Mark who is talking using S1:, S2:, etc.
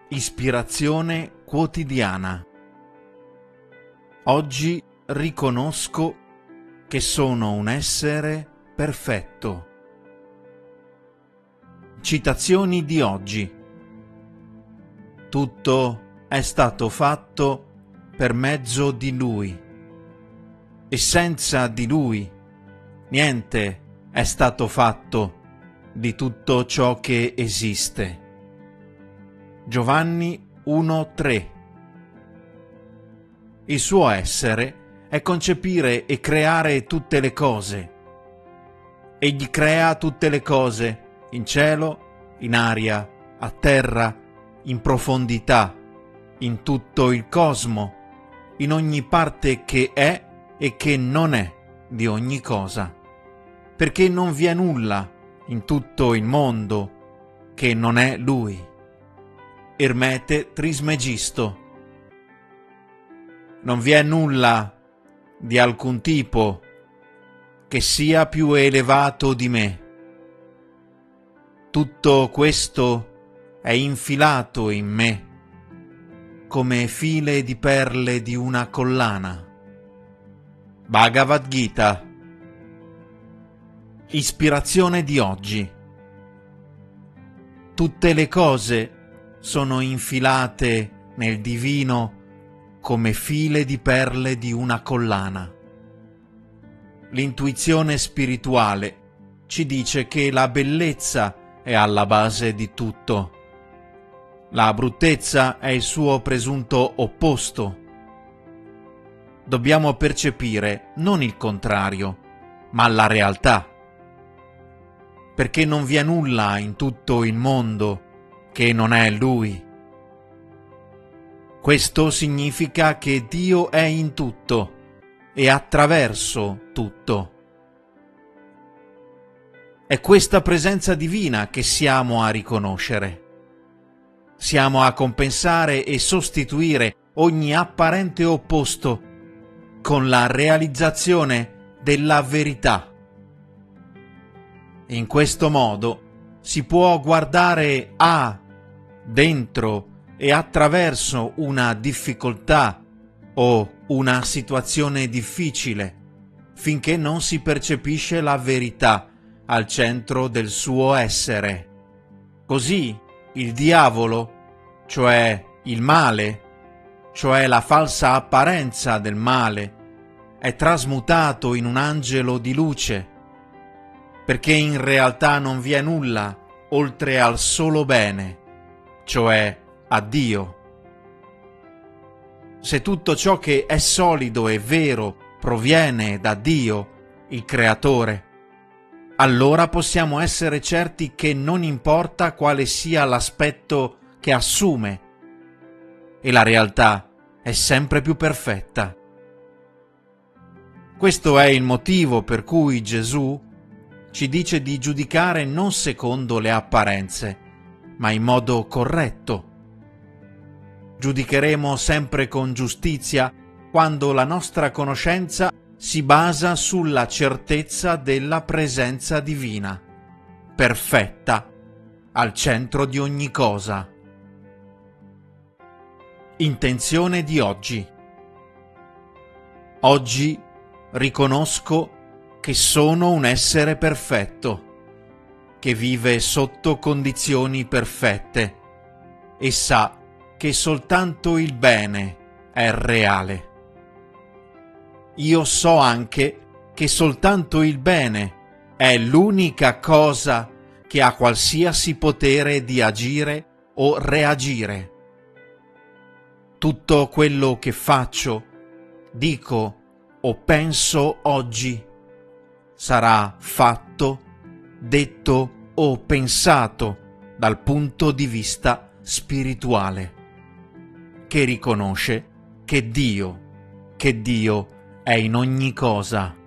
S1: Ispirazione quotidiana. Oggi riconosco che sono un essere perfetto. Citazioni di oggi. Tutto è stato fatto per mezzo di Lui e senza di Lui niente è stato fatto di tutto ciò che esiste. Giovanni 1,3. Il suo essere è concepire e creare tutte le cose. Egli crea tutte le cose in cielo, in aria, a terra, in profondità, in tutto il cosmo, in ogni parte che è e che non è di ogni cosa, perché non vi è nulla in tutto il mondo che non è Lui. Ermete Trismegisto. Non vi è nulla di alcun tipo che sia più elevato di me. Tutto questo è infilato in me come file di perle di una collana. Bhagavad Gita. Ispirazione di oggi. Tutte le cose sono infilate nel divino come file di perle di una collana. L'intuizione spirituale ci dice che la bellezza è alla base di tutto. La bruttezza è il suo presunto opposto. Dobbiamo percepire non il contrario, ma la realtà. Perché non vi è nulla in tutto il mondo che non è Lui. Questo significa che Dio è in tutto e attraverso tutto. È questa presenza divina che siamo a riconoscere. Siamo a compensare e sostituire ogni apparente opposto con la realizzazione della verità. In questo modo si può guardare dentro e attraverso una difficoltà o una situazione difficile, finché non si percepisce la verità al centro del suo essere. Così il diavolo, cioè il male, cioè la falsa apparenza del male, è trasmutato in un angelo di luce, perché in realtà non vi è nulla oltre al solo bene, cioè a Dio. Se tutto ciò che è solido e vero proviene da Dio, il Creatore, allora possiamo essere certi che non importa quale sia l'aspetto che assume, e la realtà è sempre più perfetta. Questo è il motivo per cui Gesù ci dice di giudicare non secondo le apparenze, ma in modo corretto. Giudicheremo sempre con giustizia quando la nostra conoscenza si basa sulla certezza della presenza divina, perfetta, al centro di ogni cosa. Intenzione di oggi. Oggi riconosco che sono un essere perfetto, che vive sotto condizioni perfette e sa che soltanto il bene è reale. Io so anche che soltanto il bene è l'unica cosa che ha qualsiasi potere di agire o reagire. Tutto quello che faccio, dico o penso oggi sarà fatto, detto o pensato dal punto di vista spirituale, che riconosce che Dio è in ogni cosa.